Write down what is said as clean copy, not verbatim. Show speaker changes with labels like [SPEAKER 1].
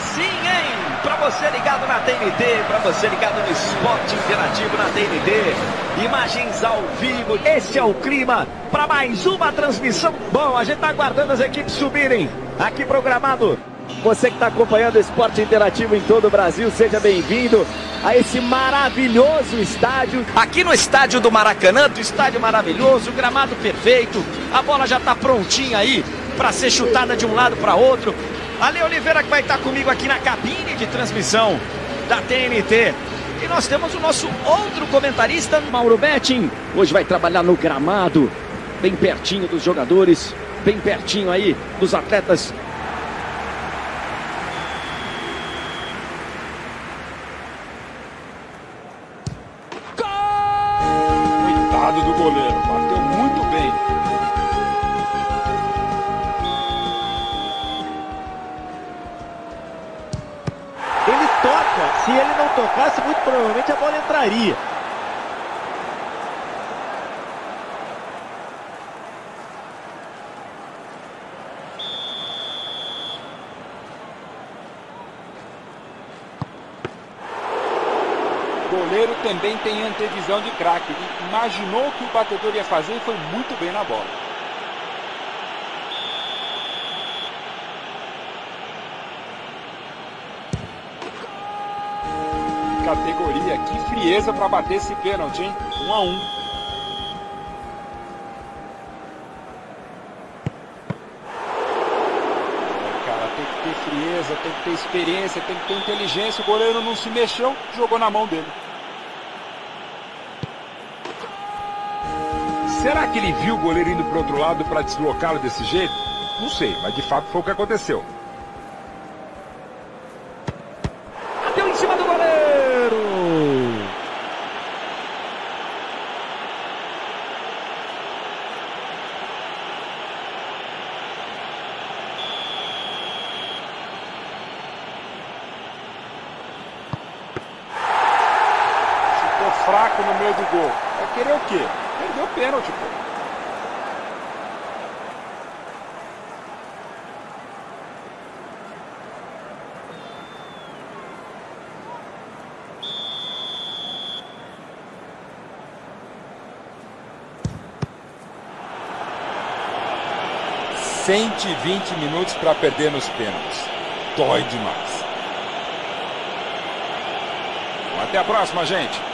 [SPEAKER 1] sim, hein? Para você ligado na TNT, para você ligado no Esporte Interativo na TNT. Imagens ao vivo, esse é o clima para mais uma transmissão. Bom, a gente está aguardando as equipes subirem aqui programado. Você que está acompanhando o Esporte Interativo em todo o Brasil, seja bem-vindo a esse maravilhoso estádio. Aqui no estádio do Maracanã, do estádio maravilhoso, gramado perfeito. A bola já está prontinha aí para ser chutada de um lado para outro. Ale Oliveira que vai estar comigo aqui na cabine de transmissão da TNT. E nós temos o nosso outro comentarista, Mauro Betting. Hoje vai trabalhar no gramado, bem pertinho dos jogadores, bem pertinho aí dos atletas.
[SPEAKER 2] Coitado do goleiro, bateu muito bem.
[SPEAKER 3] Ele toca, se ele não tocasse, muito provavelmente a bola entraria.
[SPEAKER 2] O goleiro também tem antevisão de craque. Ele imaginou o que o batedor ia fazer e foi muito bem na bola. Categoria, que frieza para bater esse pênalti, hein? 1 a 1. Cara, tem que ter frieza, tem que ter experiência, tem que ter inteligência. O goleiro não se mexeu, jogou na mão dele. Será que ele viu o goleiro indo para o outro lado para deslocá-lo desse jeito? Não sei, mas de fato foi o que aconteceu.
[SPEAKER 1] Bateu em cima do goleiro!
[SPEAKER 2] Ficou fraco no meio do gol. Vai querer o quê? Perdeu o pênalti, pô. ...120 minutos para perder nos pênaltis. Dói demais. Até a próxima, gente.